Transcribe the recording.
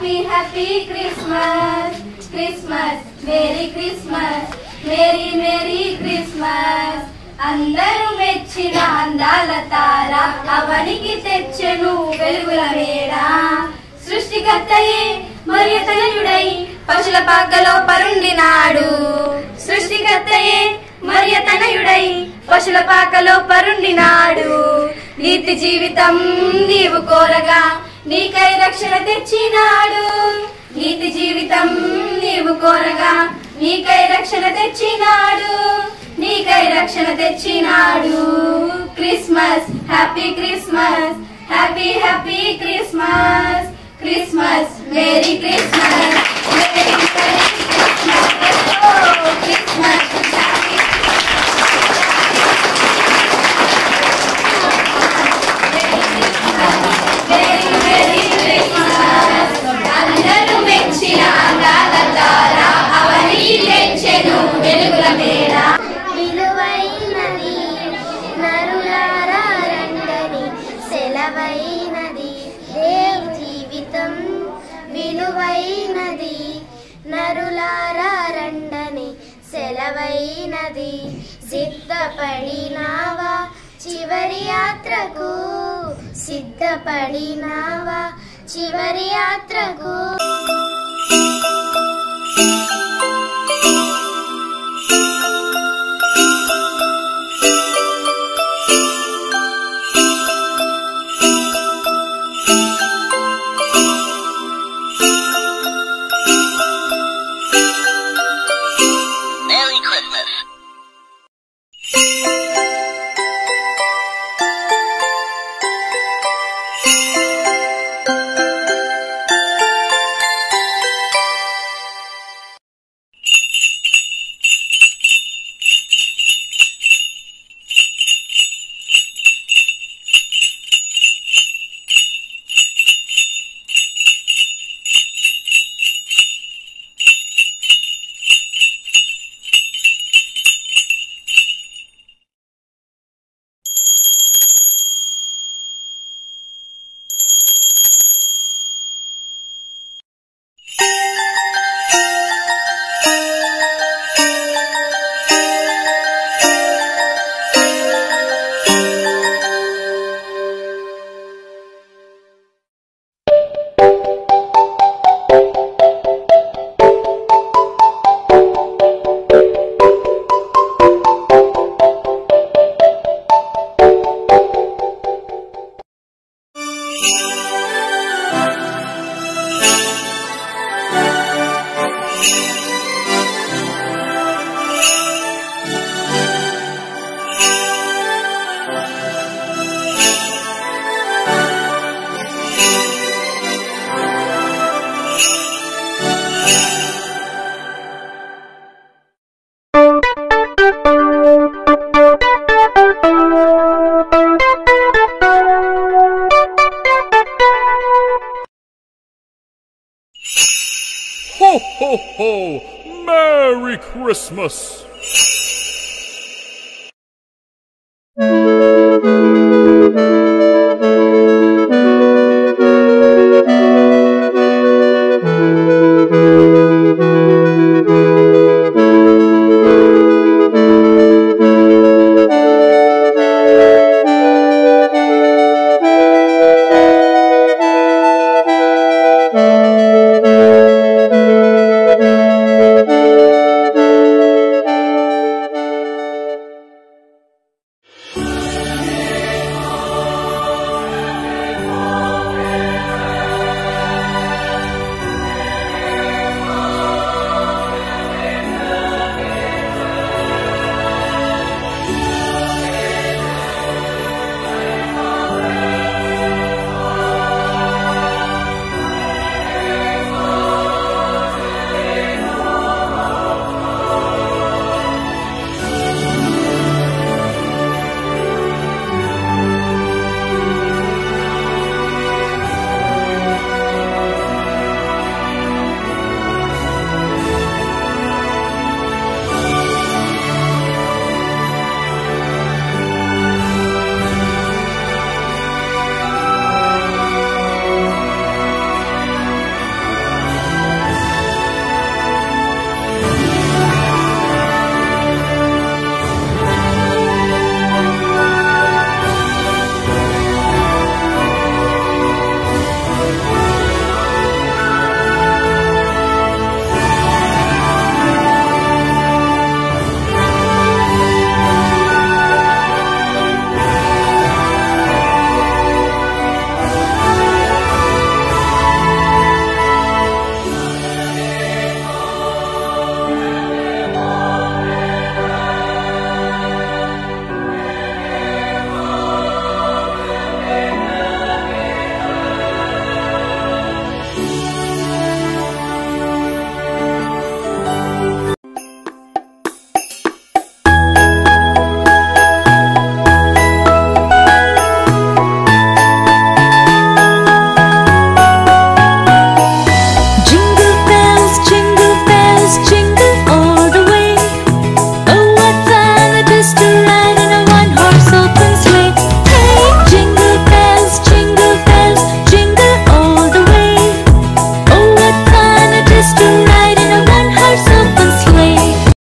happy happy Christmas, Christmas, Merry Christmas, Merry Merry Christmas. అందరూ మెచ్చిన అందాల తార అవనికి తెచ్చెను వెలుగుల వేళ. సృష్టికర్తయే మరియు తనయుడై పశుల పాకలో పరుండినాడు. సృష్టికర్తయే మరియు తనయుడై పశుల పాకలో పరుండినాడు. నీతి జీవితం నీవు కోరగా నీకై రక్షణ తెచ్చినాడు. నీతి జీవితం నీవు కోరగా నీకై రక్షణ తెచ్చినాడు. నీకై రక్షణ తెచ్చినాడు. Christmas happy Christmas, happy happy Christmas, Christmas merry Christmas, merry Christmas, Christmas అందరూ మెచ్చిన అందాల తార అవని తెచ్చెను వెలుగుల మేడ. విలువైనది నరులారా రండని సెలవైనది దేవు జీవితం. విలువైనది నరులారా రండని సెలవైనది. సిద్ధపడినావా చివరి యాత్రకు, సిద్ధపడినావా చివరి యాత్రకు. Merry Christmas. Ho, ho, ho! Merry Christmas!